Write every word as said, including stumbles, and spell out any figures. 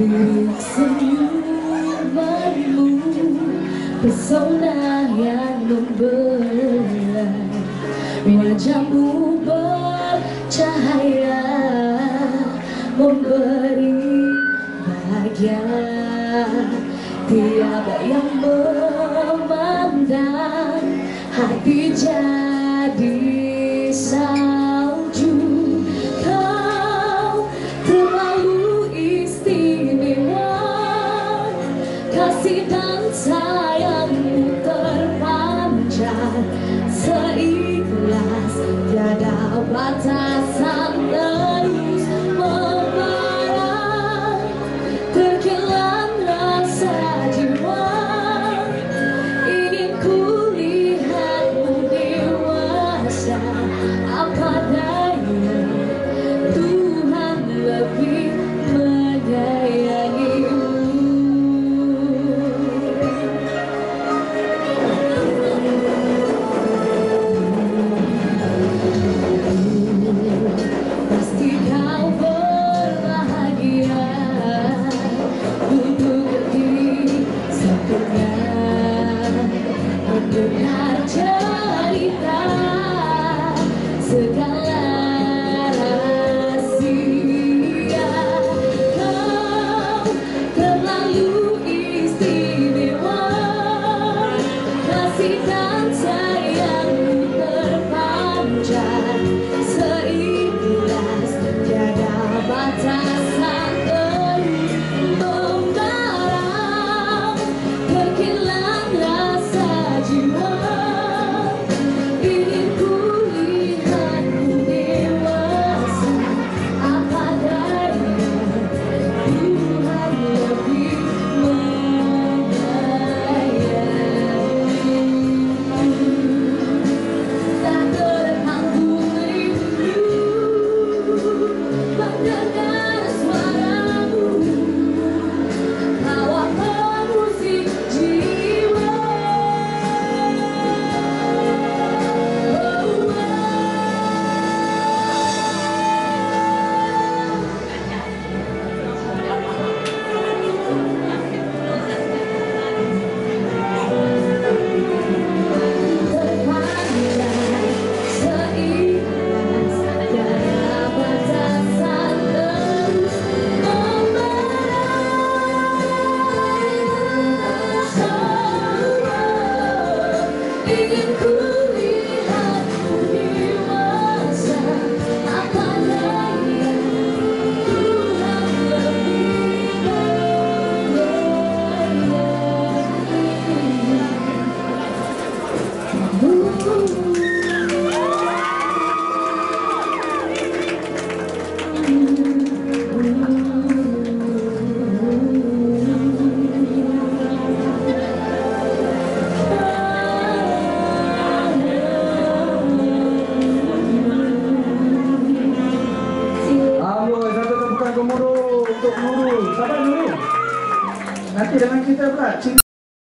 Lirik senyumanmu, pesona yang memberai, wajahmu bercahaya, memberi bahagia. Tiada yang memandang, hati jadi salju. Kau terlalu istimewa, kasih dan sayangmu terpanjang, seikhlas tiada batasan, terus membara, terkilan rasa jiwa. Ingin ku lihatmu dewasa, apa daya Tuhan lebih menyayangimu. Pasti kau berbahagia untuk berdiri sempurna, mendengar cerita segala rahasia. Kau terlalu istimewa, kasih dan sayangmu terpanjang, seikhlas tiada batasan, terus membara, terkilan rasa jiwa. Ingin ku lihatmu dewasa, apa daya Tuhan lebih menyayangimu. Tak terhambung rindu mendengar suaramu, hawa pemusik jiwa. Ingin ku